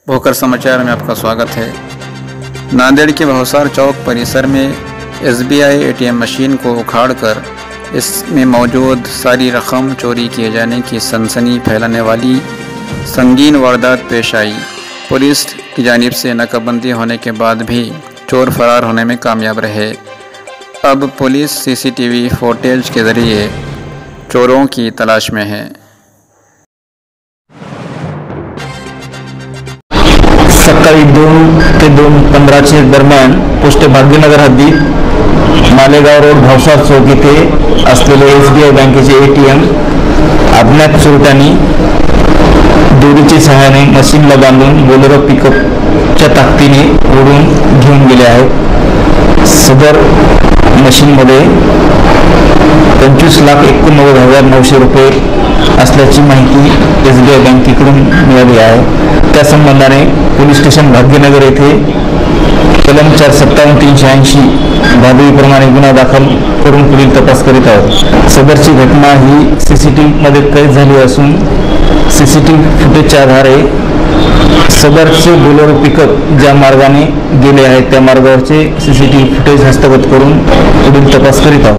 भोकर समाचार में आपका स्वागत है। नांदेड़ के भावसार चौक परिसर में एसबीआई एटीएम मशीन को उखाड़कर इसमें मौजूद सारी रकम चोरी किए जाने की सनसनी फैलाने वाली संगीन वारदात पेश आई। पुलिस की जानिब से नाकाबंदी होने के बाद भी चोर फरार होने में कामयाब रहे। अब पुलिस सीसीटीवी फुटेज के ज़रिए चोरों की तलाश में है। सकाळी 2 ते 2:15 दरम्यान पोस्ट भाग्यनगर हद्दीत मालेगाव रोड भावसार चौक येथे असलेले एसबीआई बँकेचे एटीएम अज्ञात चोरट्यांनी दोरीच्या सहाय्याने मशीनला बांधून बोलेरो पिकअपच्या ताकदीने ओढून घेऊन गेले आहेत। सदर मशीनमध्ये 25,89,900 रुपये असल्याची माहिती एसबीआई बँकेकडून मिळाली आहे। त्या संबंधाने पोलीस स्टेशन भाग्यनगर येथे कलम 457-380 भादवीप्रमाणे गुन्हा दाखल करून पुढील तपास करीत आहोत। सदरची घटना ही सीसीटीव्ही मध्ये कैद झाली असून सीसीटीव्ही फुटेजच्या आधारे सदरचे बोलेरो पिकअप ज्या मार्गाने गेले आहेत त्या मार्गावरचे सीसीटीव्ही फुटेज हस्तगत करून पुढील तपास करीत आहोत।